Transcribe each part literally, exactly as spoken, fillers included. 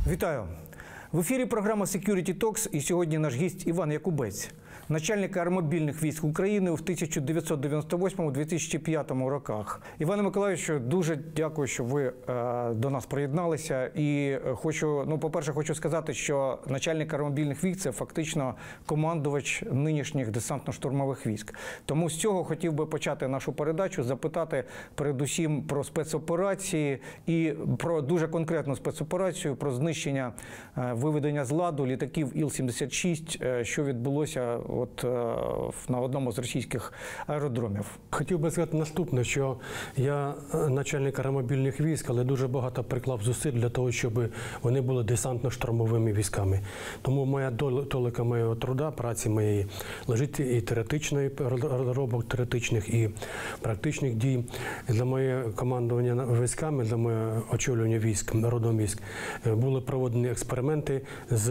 Вітаю! В ефірі програма Security Talks, і сьогодні наш гість Іван Якубець, начальник аеромобільних військ України у тисяча дев'ятсот дев'яносто восьмому - дві тисячі п'ятому роках. Іване Миколайовичу, дуже дякую, що ви е, до нас приєдналися. І хочу, ну, по-перше, хочу сказати, що начальник аеромобільних військ – це фактично командувач нинішніх десантно-штурмових військ. Тому з цього хотів би почати нашу передачу, запитати передусім про спецоперації і про дуже конкретну спецоперацію, про знищення, е, виведення з ладу літаків Іл сімдесят шість, е, що відбулося от на одному з російських аеродромів. Хотів би сказати наступне, що я начальник аеромобільних військ, але дуже багато приклав зусиль для того, щоб вони були десантно-штурмовими військами. Тому моя толика моєго труда, праці моєї, лежить і теоретичної розробок, теоретичних і практичних дій. Для моє командування військами, для моє очолювання військ, родом військ, були проведені експерименти з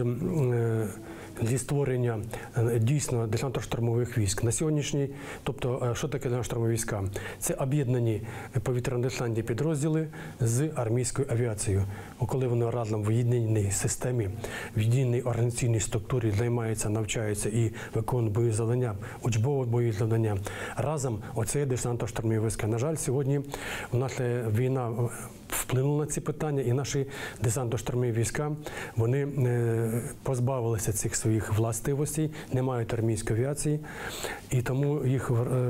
зі створення дійсно десантно-штурмових військ. На сьогоднішній, тобто, що таке десантно-штурмові війська? Це об'єднані повітряно-десантні підрозділи з армійською авіацією. Коли вони разом в єдиній системі, в єдиній організаційній структурі займаються, навчаються і виконують бойові завдання, учбові бойові завдання, разом оце є десантно-штурмові війська. На жаль, сьогодні у нас війна вплинула на ці питання, і наші десантно-штурмові війська, вони позбавилися цих своїх властивостей, не мають армійської авіації, і тому їх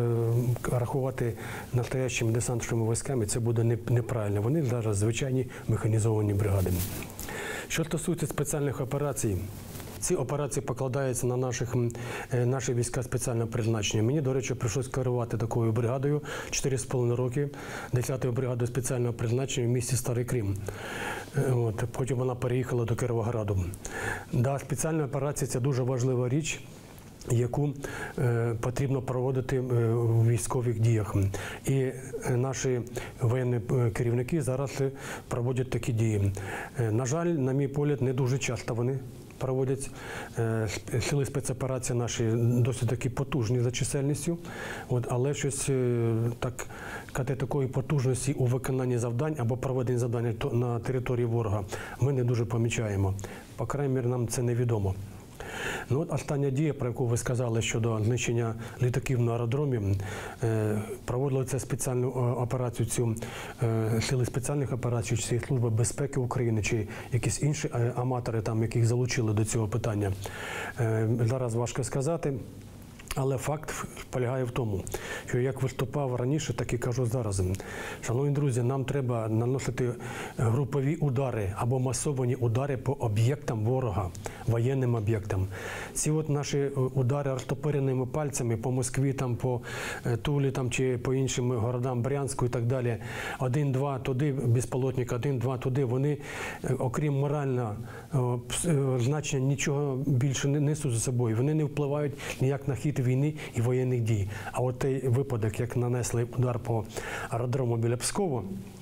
рахувати настоящими десантно-штурмовими військами це буде неправильно. Вони зараз звичайні механізовані бригади. Що стосується спеціальних операцій, ці операції покладаються на наших, наші війська спеціального призначення. Мені, до речі, прийшлося керувати такою бригадою чотири з половиною роки, десятою бригадою спеціального призначення в місті Старий Крим. От, потім вона переїхала до Кіровограду. Да, спеціальна операція – це дуже важлива річ, яку е, потрібно проводити е, у військових діях. І наші воєнні керівники зараз проводять такі дії. Е, на жаль, на мій погляд, не дуже часто вони проводять. Сили спецоперації наші досить таки потужні за чисельністю, от, але щось так, такої потужності у виконанні завдань або проведенні завдань на території ворога ми не дуже помічаємо. По крайній мірі, нам це невідомо. Ну, от остання дія, про яку ви сказали щодо знищення літаків на аеродромі, проводили це спеціальну операцію, цю сили спеціальних операцій, чи Служба безпеки України, чи якісь інші аматори, там, яких залучили до цього питання. Зараз важко сказати. Але факт полягає в тому, що як виступав раніше, так і кажу зараз. Шановні друзі, нам треба наносити групові удари або масовані удари по об'єктам ворога, воєнним об'єктам. Ці от наші удари розтопиреними пальцями по Москві, там, по Тулі там, чи по іншим городам Брянську і так далі, один-два туди, безполотник, один-два туди, вони, окрім морального значення, нічого більше не несуть за собою. Вони не впливають ніяк на хід війни і воєнних дій. А от той випадок, як нанесли удар по аеродрому біля Пскова,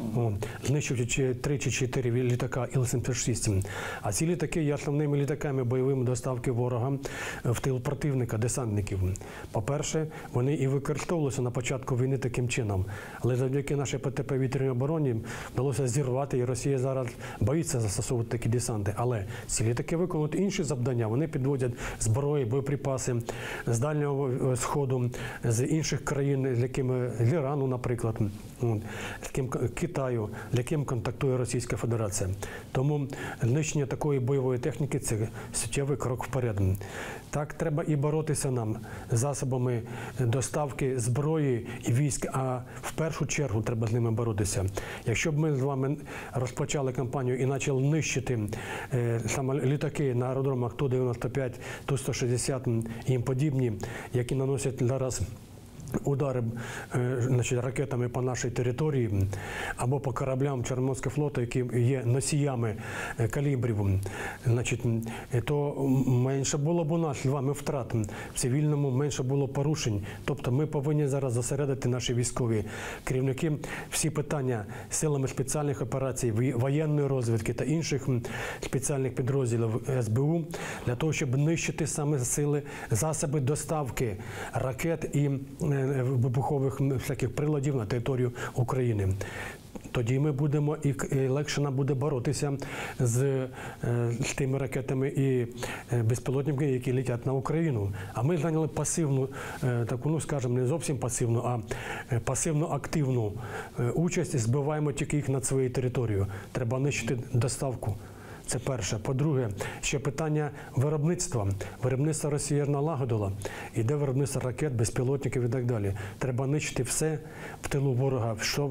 знищивши три чи чотири літака Іл сімдесят шість, а ці літаки є основними літаками бойовими доставки ворога в тил противника, десантників. По-перше, вони і використовувалися на початку війни таким чином. Але завдяки нашій протиповітряній обороні вдалося зірвати, і Росія зараз боїться застосовувати такі десанти. Але ці літаки виконують інші завдання. Вони підводять зброї, боєприпаси з Дальнього Сходу, з інших країн, з якими, з Ірану, наприклад, з ким Китаю, з яким контактує Російська Федерація. Тому знищення такої бойової техніки – це суттєвий крок вперед. Так, треба і боротися нам засобами доставки зброї і військ, а в першу чергу треба з ними боротися. Якщо б ми з вами розпочали кампанію і почали нищити е, саме літаки на аеродромах Ту дев'яносто п'ять, Ту сто шістдесят і їм подібні, які наносять зараз удари, значить, ракетами по нашій території або по кораблям Чорноморського флоту, які є носіями калібрів, значить, то менше було б у нас з вами втрат в цивільному, менше було порушень. Тобто ми повинні зараз зосередити наші військові керівники всі питання силами спеціальних операцій, воєнної розвідки та інших спеціальних підрозділів Ес Бе У для того, щоб нищити саме сили, засоби доставки ракет і вибухових всяких приладів на територію України. Тоді ми будемо і легше нам буде боротися з, з тими ракетами і безпілотниками, які летять на Україну. А ми зайняли пасивну, таку, ну скажімо, не зовсім пасивну, а пасивно-активну участь і збиваємо тільки їх над своєю територією. Треба нищити доставку. Це перше. По-друге, ще питання виробництва. Виробництво Росія налагодила. Іде виробництво ракет, безпілотників і так далі. Треба нищити все в тилу ворога, що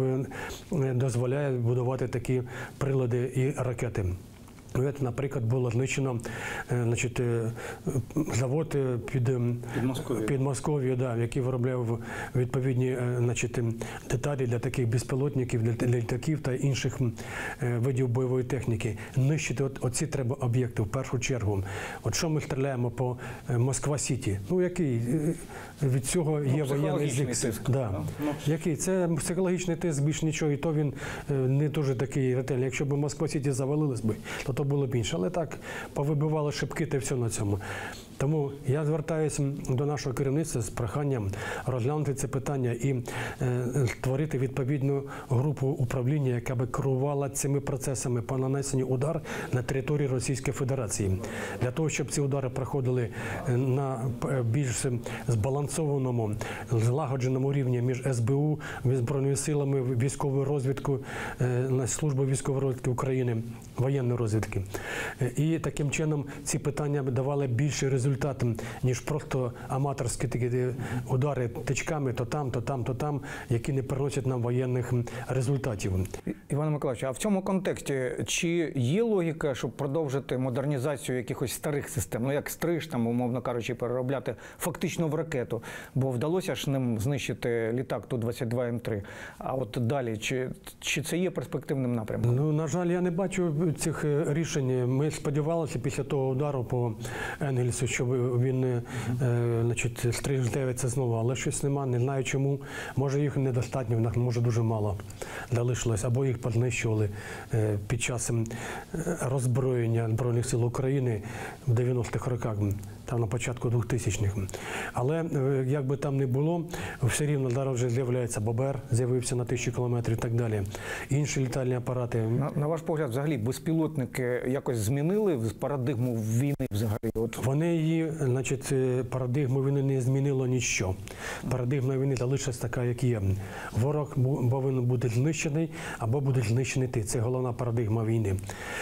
дозволяє будувати такі прилади і ракети. Наприклад, було знищено значить, завод під Підмосков'я, да, який виробляв відповідні значить, деталі для таких безпілотників, для літаків та інших видів бойової техніки. Нищити от, оці треба об'єкти в першу чергу. От що ми стріляємо по Москва-Сіті? Ну, який від цього є ну, воєнний тиск. Да. Ну. Який? Це психологічний тиск, більш нічого, і то він не дуже такий ретельний. Якщо б Москва-Сіті завалилась би, то то було б інше. Але так, повибивали шибки та все на цьому. Тому я звертаюся до нашого керівництва з проханням розглянути це питання і е, створити відповідну групу управління, яка би керувала цими процесами по нанесенню удар на території Російської Федерації. Для того, щоб ці удари проходили на більш збалансованому, злагодженому рівні між ес бе у, Збройними силами, військовою розвідкою, е, Службою військової розвідки України, воєнної розвідки. І таким чином ці питання давали більший результат, ніж просто аматорські такі удари тичками то там, то там, то там, які не приносять нам воєнних результатів. Іван Миколаївич, а в цьому контексті чи є логіка, щоб продовжити модернізацію якихось старих систем, ну як стриж, там, умовно кажучи, переробляти фактично в ракету, бо вдалося ж ним знищити літак Ту двадцять два М три. А от далі, чи, чи це є перспективним напрямком? Ну, на жаль, я не бачу цих рішень. Ми сподівалися після того удару по Енгельсу, що він, е, значить, стриж з'явиться знову, але щось нема, не знаю чому. Може їх недостатньо, може дуже мало залишилось, або їх знищували е, під час роззброєння Збройних сил України в дев'яностих роках, там на початку двохтисячних. Але е, як би там не було, все рівно зараз вже з'являється ББР, з'явився на тисячу кілометрів і так далі. Інші літальні апарати. На, на ваш погляд, взагалі, безпілотники якось змінили парадигму війни взагалі? От. Вони її, значить, парадигму війни не змінило ніщо. Парадигма війни залишилась така, як є. Ворог повинен бути знищений або буде знищений ти. Це головна парадигма війни.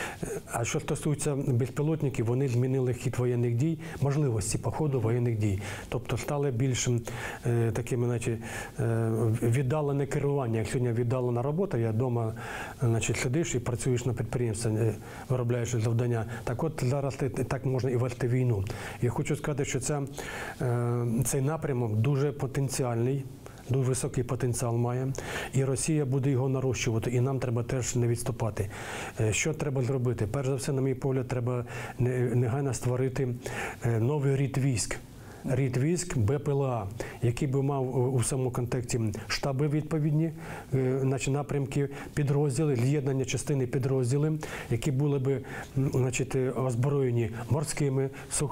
А що стосується безпілотників, вони змінили хід воєнних дій, можливості по ходу воєнних дій. Тобто стали більш е, такими, значить, е, віддалене керування. Як сьогодні віддалена робота, я вдома, значить, сидиш і працюєш на підприємстві, виробляєш завдання. Так от зараз так можна і вести війну. Я хочу сказати, що ця, е, цей напрямок дуже потенціальний, дуже високий потенціал має, і Росія буде його нарощувати, і нам треба теж не відступати. Що треба зробити? Перш за все, на мій погляд, треба негайно створити новий рід військ. Рід військ Б П Л А, який би мав у самому контексті штаби відповідні, значить, напрямки, підрозділи, з'єднання частини підрозділи, які були би, значить, озброєні морськими,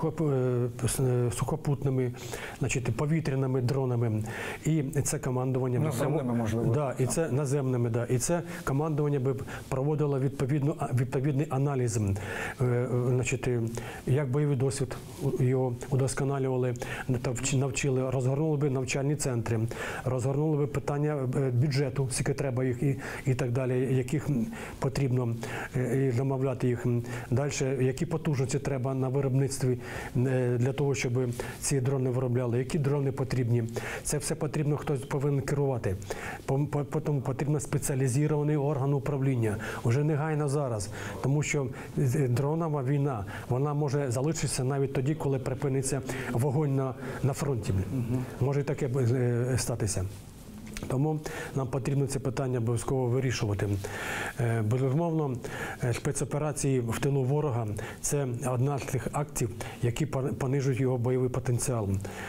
сухопутними, значить, повітряними дронами. І це командування наземними, можливо. Да, і це наземними, да. І це командування би проводило відповідно відповідний аналіз, значить, як бойовий досвід його удосконалювали, навчили, розгорнули би навчальні центри, розгорнули би питання бюджету, скільки треба їх і, і так далі, яких потрібно і замовляти їх. Далі, які потужності треба на виробництві для того, щоб ці дрони виробляли, які дрони потрібні. Це все потрібно, хтось повинен керувати. Тому потрібно спеціалізований орган управління. Уже негайно зараз, тому що дронова війна, вона може залишитися навіть тоді, коли припиниться вогонь на, на фронті. Угу. Може і таке статися. Тому нам потрібно це питання обов'язково вирішувати. Е, Безумовно, е, спецоперації в тилу ворога – це одна з тих актів, які пон- понижують його бойовий потенціал.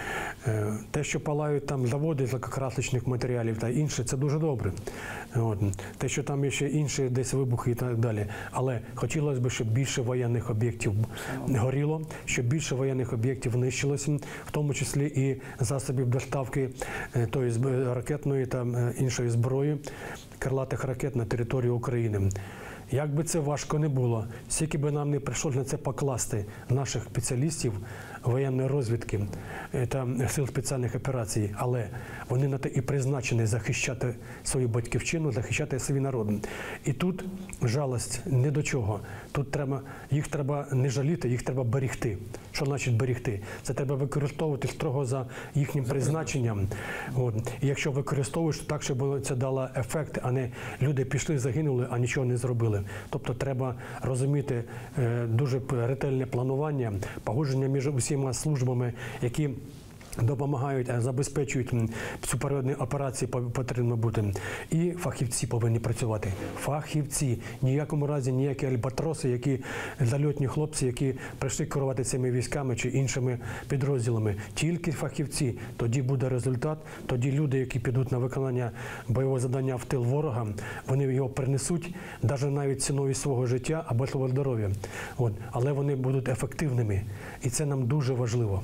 Е, Те, що палають там заводи з лакокрасочних матеріалів та інше, це дуже добре. От. Те, що там є ще інші десь вибухи і так далі. Але хотілося б, щоб більше воєнних об'єктів горіло, щоб більше воєнних об'єктів нищилося, в тому числі і засобів доставки е, тої зб- ракетної та е, іншої зброї, крилатих ракет на територію України. Як би це важко не було, скільки би нам не прийшлося на це покласти наших спеціалістів воєнної розвідки е, та сил спеціальних операцій, але вони на те і призначені захищати свою батьківщину, захищати свій народ. І тут жалость не до чого. Тут треба, їх треба не жаліти, їх треба берегти. Що значить берегти? Це треба використовувати строго за їхнім призначенням. От. І якщо використовуєш, то так, щоб це дало ефект, а не люди пішли, загинули, а нічого не зробили. Тобто треба розуміти е, дуже ретельне планування, погодження між усіма службами, які допомагають, забезпечують супровідні операції, потрібно бути. І фахівці повинні працювати. Фахівці. Ні в якому разі ніякі альбатроси, які зальотні хлопці, які прийшли керувати цими військами чи іншими підрозділами. Тільки фахівці. Тоді буде результат. Тоді люди, які підуть на виконання бойового завдання в тил ворога, вони його принесуть, навіть навіть ціною свого життя або свого здоров'я. От. Але вони будуть ефективними. І це нам дуже важливо.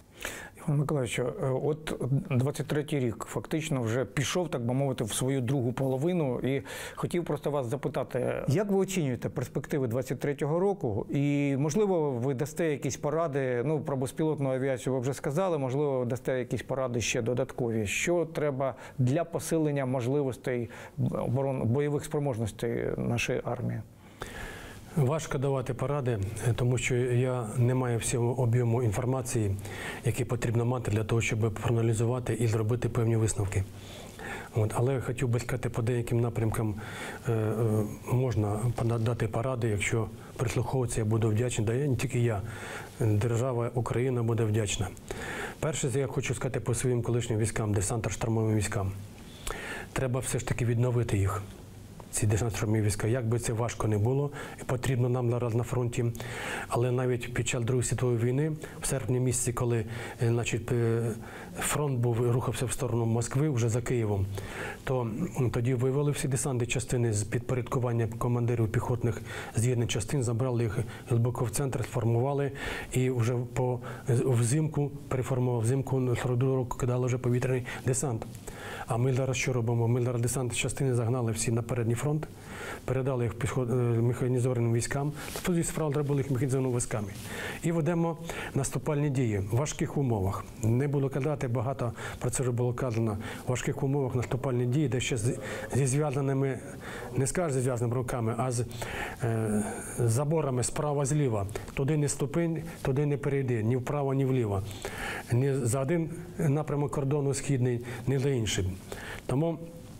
Іван Миколаївич, от двадцять третій рік фактично вже пішов, так би мовити, в свою другу половину. І хотів просто вас запитати, як ви оцінюєте перспективи двадцять третього року? І, можливо, ви дасте якісь поради, ну, про безпілотну авіацію ви вже сказали, можливо, ви дасте якісь поради ще додаткові. Що треба для посилення можливостей оборон, бойових спроможностей нашої армії? Важко давати поради, тому що я не маю всього об'єму інформації, який потрібно мати для того, щоб проаналізувати і зробити певні висновки. От, але хотів би сказати, по деяким напрямкам е, е, можна дати поради, якщо прислуховуватися, я буду вдячний. Да я, не тільки я, держава Україна буде вдячна. Перше, я хочу сказати по своїм колишнім військам, десантно-штурмовим військам. Треба все ж таки відновити їх. Ці десантно-штурмові війська, як би це важко не було, і потрібно нам зараз на фронті. Але навіть під час Другої світової війни, в серпні місяці, коли значить, фронт був, рухався в сторону Москви, вже за Києвом, то тоді вивели всі десантні частини з підпорядкування командирів піхотних з'єднаних частин, забрали їх глибоко в центр, сформували і вже по взимку, переформував взимку, сорок другого року кидали вже повітряний десант. А ми зараз що робимо? Ми зараз десантні частини загнали всі на передній фронт, передали їх механізованим військам, тоді справді зробили їх механізованими військами. І ведемо наступальні дії в важких умовах. Не було казати, багато про це вже було казано, в важких умовах наступальні дії, де ще зі зв'язаними, не скажу зі зв'язаними руками, а з е, заборами справа-зліва. Туди не ступинь, туди не перейди, ні вправо, ні вліво. Ні за один напрямок кордону східний, ні за інший. Тому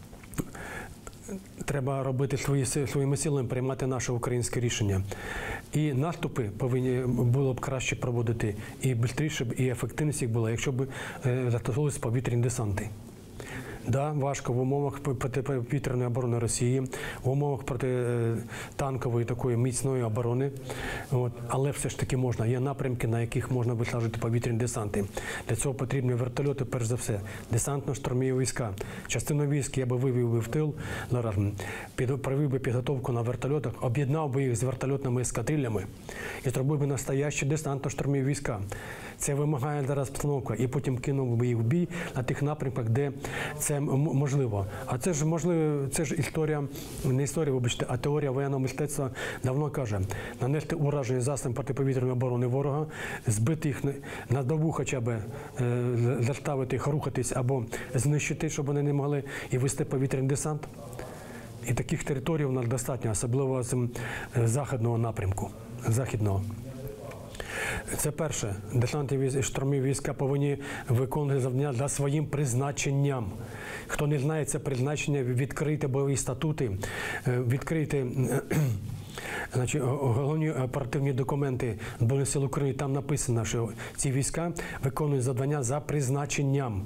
треба робити свої, своїми силами, приймати наше українське рішення. І наступи повинні було б краще проводити, і швидше, і ефективність їх була, якщо б застосовувалися повітряні десанти. Да, важко в умовах протиповітряної оборони Росії, в умовах протитанкової такої міцної оборони. От. Але все ж таки можна. Є напрямки, на яких можна висаджувати повітряні десанти. Для цього потрібні вертольоти, перш за все. Десантно-штурмові війська. Частину військ я би вивів би в тил, провів би підготовку на вертольотах, об'єднав би їх з вертольотними ескадрильями і зробив би настоящі десантно-штурмові війська. Це вимагає зараз обстановка. І потім кинув би їх в бій на тих напрямках, де це можливо. А це ж можливо, це ж історія, не історія, вибачте, а теорія воєнного мистецтва давно каже: нанести ураження засобам протиповітряної оборони ворога, збити їх на добу хоча б, е, заставити їх рухатись або знищити, щоб вони не могли, і вести повітряний десант. І таких територій у нас достатньо, особливо з західного напрямку, західного. Це перше. Десантні штурмові війська повинні виконувати завдання за своїм призначенням. Хто не знає це призначення, відкрийте бойові статути, відкрийте значить, головні оперативні документи Збройних сил України. Там написано, що ці війська виконують завдання за призначенням.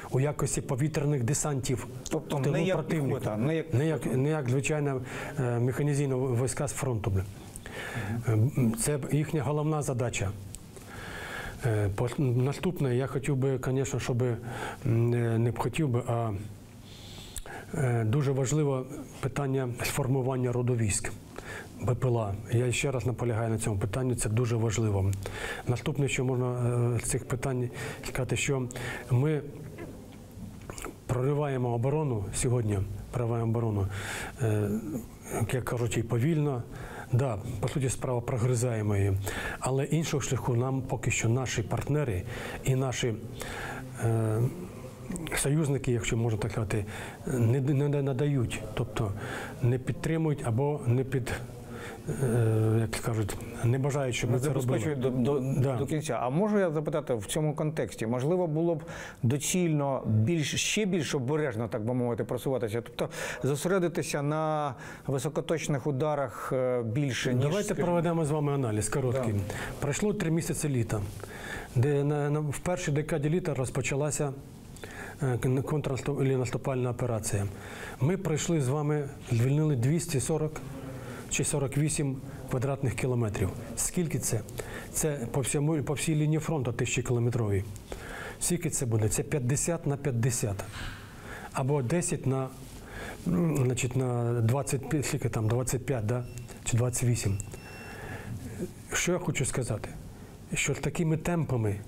у якості повітряних десантів. Тобто в тилу не як противника. піхота, не як- не як, не як звичайна е, механізована війська з фронту. Бля. Е, Це їхня головна задача. Е, по- Наступне, я хотів би, звісно, щоб м, не не б хотів би, а е, дуже важливе питання сформування родовійськ. БПЛА. Я ще раз наполягаю на цьому питанні, це дуже важливо. Наступне, що можна е, з цих питань сказати, що ми прориваємо оборону сьогодні, прориваємо оборону, е, як кажуть, і повільно. Да, по суті, справа прогризаємо її. Але іншого шляху нам поки що наші партнери і наші е, союзники, якщо можна так сказати, не, не надають, тобто не підтримують або не під, е, як кажуть, не бажають, щоб ми Не це робили. забезпечують до, до, Да. до кінця. А можу я запитати в цьому контексті? Можливо, було б доцільно більш ще більш обережно, так би мовити, просуватися, тобто зосередитися на високоточних ударах е, більше ніж Давайте скажімо, проведемо з вами аналіз короткий. Да. Пройшло три місяці літа, де на, на, в першій декаді літа розпочалася е, контрнаступальна операція. Ми пройшли з вами, звільнили двісті сорок чи сорок вісім квадратних кілометрів. Скільки це? Це по, всьому, по всій лінії фронту тисячокілометровій. Скільки це буде? Це п'ятдесят на п'ятдесят. Або десять на, м, значить, на двадцять п'ять, скільки там, двадцять п'ять, да? Чи двадцять вісім. Що я хочу сказати? Що такими темпами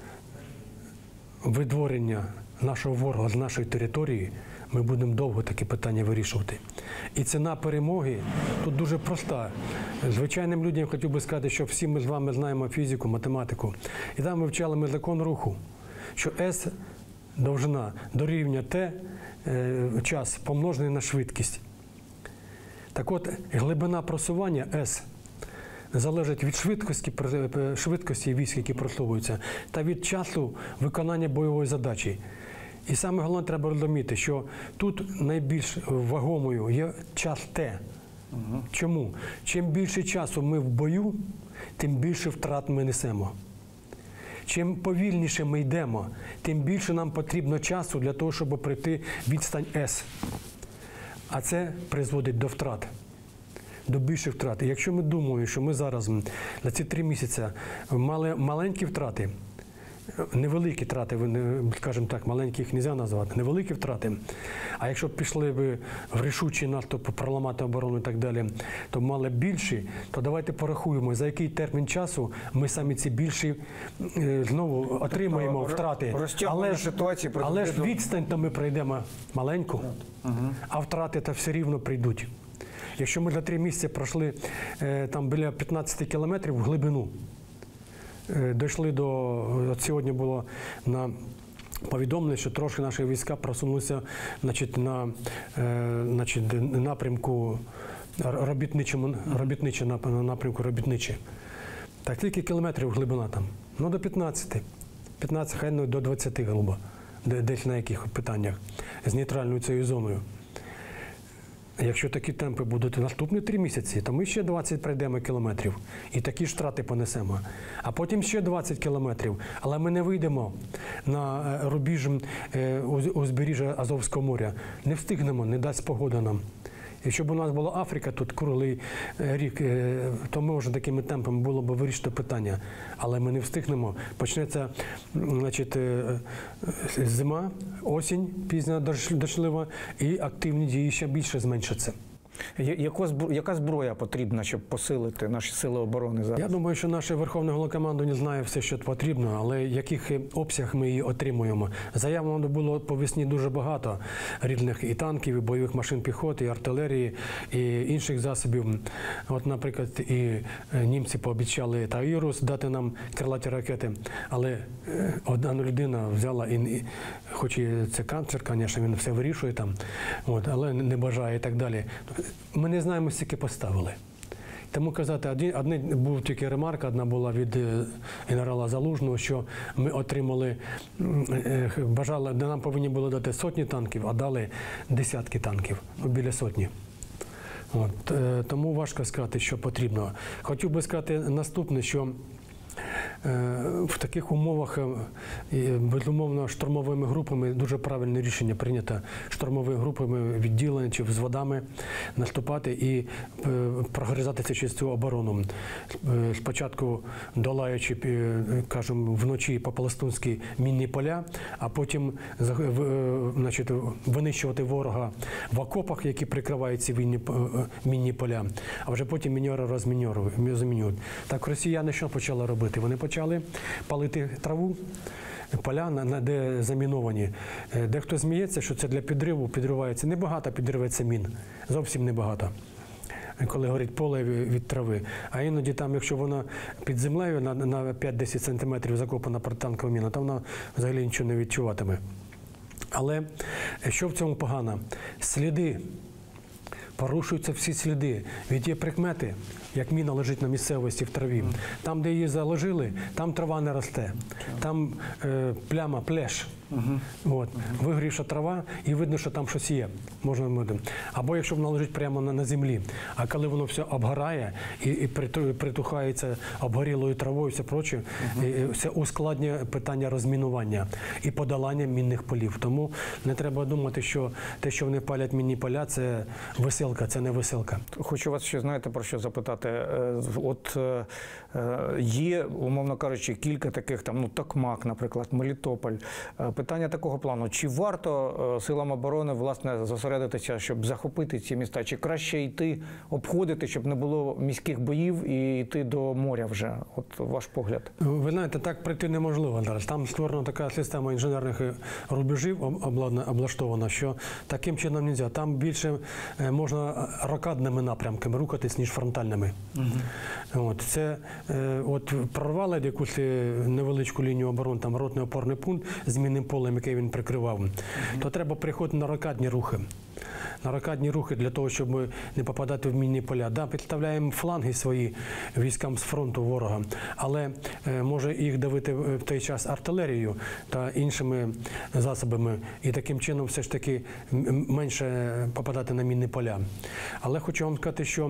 видворення нашого ворога з нашої території ми будемо довго такі питання вирішувати. І ціна перемоги тут дуже проста. Звичайним людям хотів би сказати, що всі ми з вами знаємо фізику, математику. І там ми вчали ми закон руху, що S довжина дорівнює T е, час помножений на швидкість. Так от, глибина просування S залежить від швидкості, швидкості військ, які просовуються, та від часу виконання бойової задачі. І саме головне треба розуміти, що тут найбільш вагомою є час Т. Угу. Чому? Чим більше часу ми в бою, тим більше втрат ми несемо. Чим повільніше ми йдемо, тим більше нам потрібно часу для того, щоб пройти відстань С. А це призводить до втрат. До більших втрат. І якщо ми думаємо, що ми зараз за ці три місяці мали маленькі втрати, невеликі втрати, скажімо так, маленькі їх не можна назвати, невеликі втрати, а якщо б пішли б в рішучий наступ, проламати оборону і так далі, то мали більші, то давайте порахуємо, за який термін часу ми самі ці більші е, знову отримаємо Тобто, втрати. розтягування Але ж, ситуації але ж призведе до- відстань то ми пройдемо маленьку, а втрати то все рівно прийдуть. Якщо ми за три місяці пройшли е, там біля п'ятнадцять кілометрів в глибину, е, дійшли до, от сьогодні було на повідомлення, що трошки наші війська просунулися, значить, на е, значить, напрямку робітничому, робітниче, на напрямку робітниче. Так, скільки кілометрів глибина там? Ну, до п'ятнадцяти. п'ятнадцять, хай ну, до двадцяти, грубо, десь на яких питаннях, з нейтральною цією зоною. Якщо такі темпи будуть наступні три місяці, то ми ще двадцять пройдемо кілометрів і такі ж втрати понесемо. А потім ще двадцять кілометрів, але ми не вийдемо на рубіж е, узбережжя Азовського моря. Не встигнемо, не дасть погода нам. Якщо б у нас була Африка тут круглий рік, то ми вже такими темпами було б вирішити питання. Але ми не встигнемо. Почнеться, значить, зима, осінь, пізня дочлива, і активні дії ще більше зменшаться. Яка зброя потрібна, щоб посилити наші сили оборони зараз? Я думаю, що наше Верховне Головнокомандування знає все, що потрібно, але яких обсяг ми її отримуємо. Заяв було по весні дуже багато різних і танків, і бойових машин піхоти, і артилерії, і інших засобів. От, наприклад, і німці пообіцяли Таїрус дати нам крилаті ракети, але одна людина взяла, і, хоч і це канцлер, звісно, він все вирішує там, от, але не бажає і так далі. Ми не знаємо, скільки поставили. Тому казати, один, один був тільки ремарка, одна була від генерала Залужного, що ми отримали, бажали, де нам повинні були дати сотні танків, а дали десятки танків, біля сотні. От, тому важко сказати, що потрібно. Хотів би сказати наступне, що в таких умовах, безумовно, штурмовими групами дуже правильне рішення прийнято штурмовими групами відділення чи з водами наступати і прогризати через цю оборону. Спочатку долаючи, кажемо, вночі по-пластунськи мінні поля, а потім, значить, винищувати ворога в окопах, які прикривають ці мінні, мінні поля, а вже потім міньори розмінюють. Так росіяни що почали робити? Вони почали палити траву, поля, де заміновані. Дехто зміється, що це для підриву, підривається. Небагато підривається мін, зовсім небагато, коли горить поле від трави. А іноді там, якщо вона під землею на, на п'ять-десять сантиметрів закопана протитанкова міна, то вона взагалі нічого не відчуватиме. Але що в цьому погано? Сліди. Порушуються всі сліди. Від є прикмети, як міна лежить на місцевості в траві. Там, де її заложили, там трава не росте. Там е, пляма, плеш. Угу. От. Вигрівша трава, і видно, що там щось є. Можна мити. Або якщо вона лежить прямо на, на землі. А коли воно все обгорає і, і притухається обгорілою травою, все проче, угу. і, це ускладнює питання розмінування і подолання мінних полів. Тому не треба думати, що те, що вони палять мінні поля, це веселка, це не веселка. Хочу вас ще, знаєте, про що запитати. От є, умовно кажучи, кілька таких, там, ну, Токмак, наприклад, Мелітополь. Питання такого плану. Чи варто силам оборони, власне, зосередитися, щоб захопити ці міста? Чи краще йти, обходити, щоб не було міських боїв і йти до моря вже? От ваш погляд. Ви знаєте, так прийти неможливо зараз. Там створена така система інженерних рубежів облаштована, що таким чином не можна. Там більше можна рокадними напрямками рухатись, ніж фронтальними. Угу. От, це, от прорвали якусь невеличку лінію оборони, там ротний опорний пункт з мінним полем, який він прикривав, угу. то треба приходити на рокадні рухи. На рокадні рухи для того, щоб не попадати в мінні поля. Да, підставляємо фланги свої військам з фронту ворога, але е, може їх давити в той час артилерією та іншими засобами, і таким чином все ж таки менше попадати на мінні поля. Але хочу вам сказати, що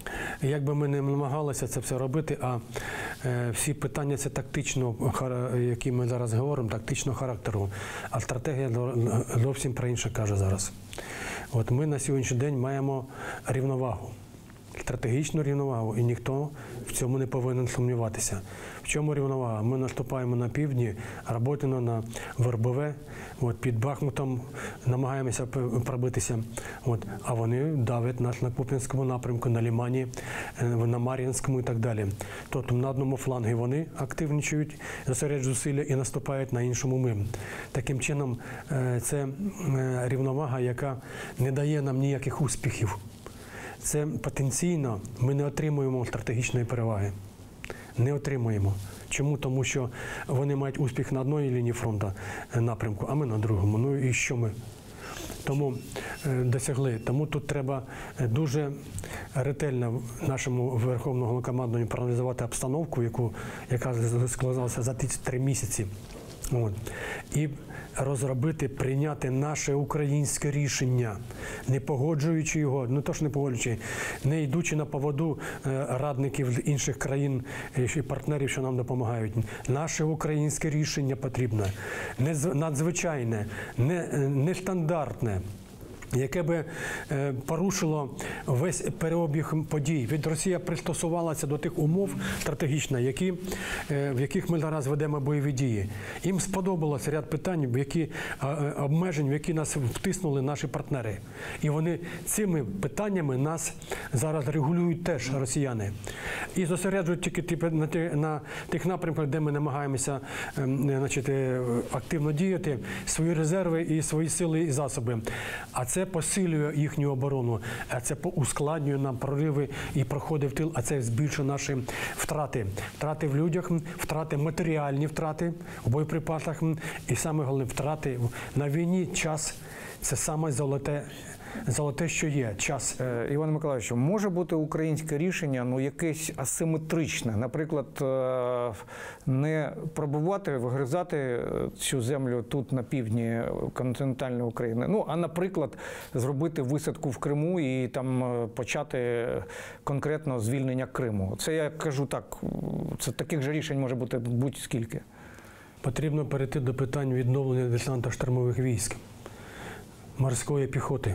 як би ми не намагалися це все робити, а е, всі питання це тактично, які ми зараз говоримо, тактичного характеру, а стратегія зовсім про інше каже зараз. От ми на сьогоднішній день маємо рівновагу, стратегічну рівновагу, і ніхто в цьому не повинен сумніватися. В чому рівновага? Ми наступаємо на півдні, працюємо на Вербове, от, під Бахмутом намагаємося пробитися, от, а вони давлять нас на Куп'янському напрямку, на Лимані, на Мар'їнському і так далі. Тобто на одному флангі вони активничають, зосереджують зусилля і наступають на іншому ми. Таким чином, це рівновага, яка не дає нам ніяких успіхів. Це потенційно ми не отримуємо стратегічної переваги. Не отримуємо. Чому? Тому що вони мають успіх на одній лінії фронту напрямку, а ми на другому. Ну і що ми? Тому е, досягли. Тому тут треба дуже ретельно нашому Верховному Головнокомандуванню проаналізувати обстановку, яку, яка складалася за ті три місяці. От. І розробити, прийняти наше українське рішення, не погоджуючи його, не то що не погоджуючи, не йдучи на поводу радників інших країн і партнерів, що нам допомагають. Наше українське рішення потрібне, надзвичайне, нестандартне, яке би е, порушило весь переобіг подій. Від Росія пристосувалася до тих умов стратегічних, які, е, в яких ми зараз ведемо бойові дії. Їм сподобалося ряд питань, в які, е, обмежень, в які нас втиснули наші партнери. І вони цими питаннями нас зараз регулюють теж, росіяни. І зосереджують тільки на, на тих напрямках, де ми намагаємося е, значить, активно діяти, свої резерви і свої сили і засоби. А це посилює їхню оборону, а це ускладнює нам прориви і проходи в тил, а це збільшує наші втрати. Втрати в людях, втрати, матеріальні втрати в боєприпасах і саме головне втрати на війні час – це саме золоте Золоте, що є, час. Е, Іване Миколайовичу, може бути українське рішення, ну, якесь асиметричне, наприклад, е, не пробувати, вигризати цю землю тут на півдні континентальної України, ну, а, наприклад, зробити висадку в Криму і там е, почати конкретно звільнення Криму. Це я кажу так, це таких же рішень може бути будь-скільки. Потрібно перейти до питань відновлення десантно-штурмових військ, морської піхоти.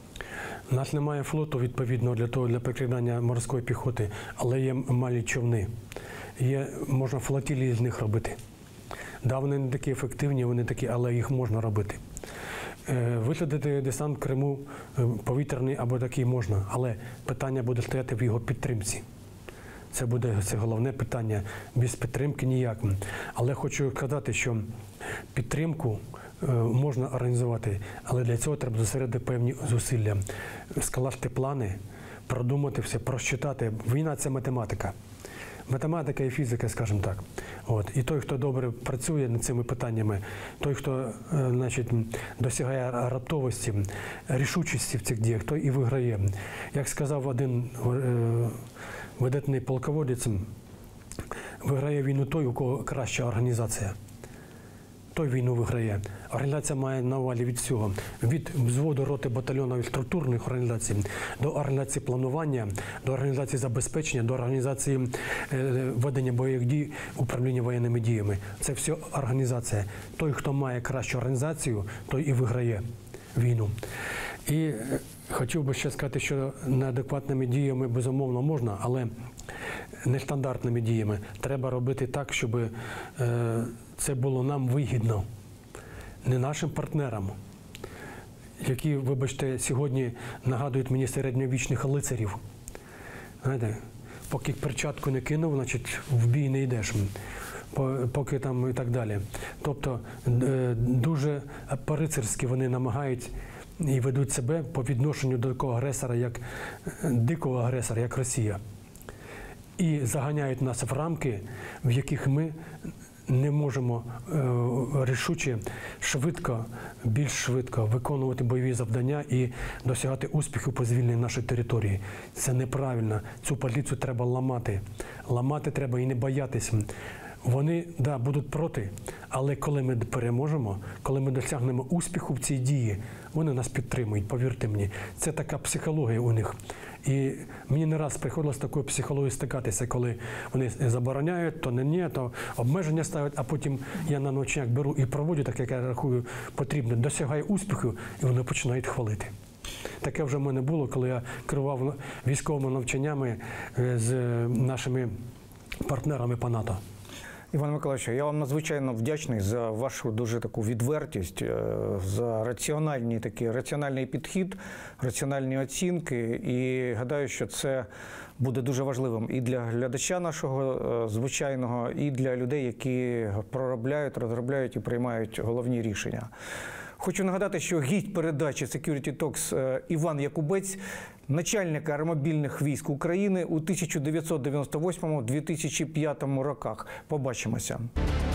У нас немає флоту відповідного для того, для прикладання морської піхоти, але є малі човни. Є, можна флотилії з них робити. Да, вони не такі ефективні, вони такі, але їх можна робити. Е, висадити десант в Криму е, повітряний або такий можна, але питання буде стояти в його підтримці. Це буде це головне питання. Без підтримки ніяк. Але хочу сказати, що підтримку е, можна організувати, але для цього треба зосередити певні зусилля. Скласти плани, продумати все, просчитати. Війна – це математика. Математика і фізика, скажімо так. От. І той, хто добре працює над цими питаннями, той, хто е, значить, досягає раптовості, рішучості в цих діях, той і виграє. Як сказав один е, видатний полководець, виграє війну той, у кого краща організація. Той війну виграє. Організація має на увазі від всього. Від взводу, роти, батальйонів, структурних організацій, до організації планування, до організації забезпечення, до організації е, ведення бойових дій, управління воєнними діями. Це все організація. Той, хто має кращу організацію, той і виграє війну. І хотів би ще сказати, що неадекватними діями, безумовно, можна, але нестандартними діями треба робити так, щоб е, це було нам вигідно, не нашим партнерам, які, вибачте, сьогодні нагадують мені середньовічних лицарів. Знаєте, поки перчатку не кинув, значить в бій не йдеш, поки там і так далі. Тобто е, дуже по-рицарськи вони намагають і ведуть себе по відношенню до такого агресора, як дикого агресора, як Росія. І заганяють нас в рамки, в яких ми не можемо е, рішуче, швидко, більш швидко виконувати бойові завдання і досягати успіху по звільненню нашої території. Це неправильно. Цю позицію треба ламати. Ламати треба і не боятися. Вони, да, будуть проти, але коли ми переможемо, коли ми досягнемо успіху в цій дії, вони нас підтримують, повірте мені. Це така психологія у них. І мені не раз приходилось з такою психологією стикатися, коли вони забороняють, то не ні, то обмеження ставлять, а потім я на ночняк беру і проводжу, так як я рахую потрібно, досягаю успіху, і вони починають хвалити. Таке вже в мене було, коли я керував військовими навчаннями з нашими партнерами по НАТО. Іван Миколайович, я вам надзвичайно вдячний за вашу дуже таку відвертість, за раціональний такий, раціональний підхід, раціональні оцінки. І гадаю, що це буде дуже важливим і для глядача нашого звичайного, і для людей, які проробляють, розробляють і приймають головні рішення. Хочу нагадати, що гість передачі Security Talks Іван Якубець, начальник аеромобільних військ України у тисяча дев'ятсот дев'яносто восьмому - дві тисячі п'ятому роках. Побачимося.